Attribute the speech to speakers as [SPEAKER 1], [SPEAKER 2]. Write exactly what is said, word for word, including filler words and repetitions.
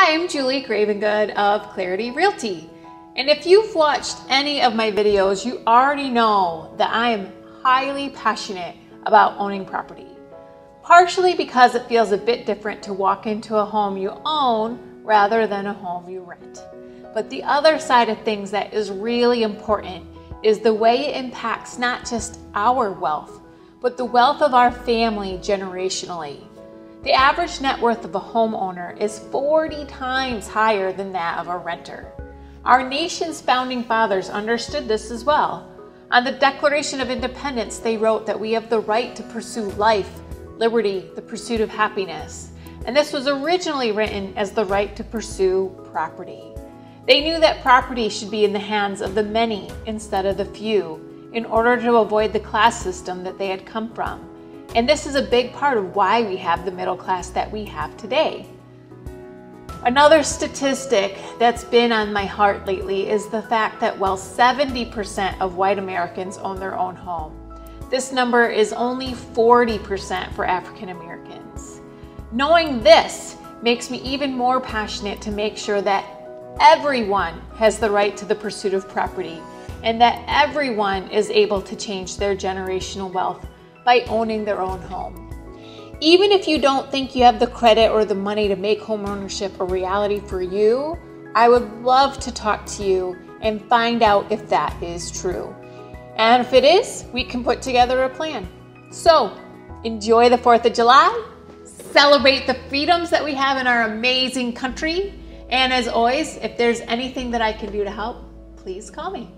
[SPEAKER 1] I'm Julie Gravengood of Clarity Realty. And if you've watched any of my videos, you already know that I am highly passionate about owning property. Partially because it feels a bit different to walk into a home you own rather than a home you rent. But the other side of things that is really important is the way it impacts not just our wealth, but the wealth of our family generationally. The average net worth of a homeowner is forty times higher than that of a renter. Our nation's founding fathers understood this as well. On the Declaration of Independence, they wrote that we have the right to pursue life, liberty, the pursuit of happiness. And this was originally written as the right to pursue property. They knew that property should be in the hands of the many instead of the few in order to avoid the class system that they had come from. And this is a big part of why we have the middle class that we have today. Another statistic that's been on my heart lately is the fact that while seventy percent of white Americans own their own home, this number is only forty percent for African Americans. Knowing this makes me even more passionate to make sure that everyone has the right to the pursuit of property and that everyone is able to change their generational wealth by owning their own home. Even if you don't think you have the credit or the money to make homeownership a reality for you, I would love to talk to you and find out if that is true. And if it is, we can put together a plan. So enjoy the fourth of July, celebrate the freedoms that we have in our amazing country, and as always, if there's anything that I can do to help, please call me.